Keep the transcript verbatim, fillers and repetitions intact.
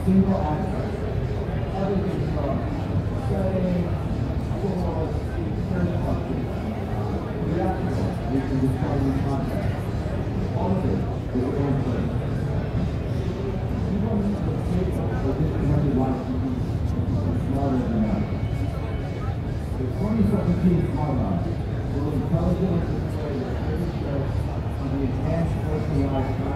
single aspect. Everything from setting, tools, search functions, reactions, we can display new content. All of it is one place. You don't need to take or disconnect watch T V smarter than that. The twenty seventeen Smart Eye will intelligently display your favorite show on the advanced personalized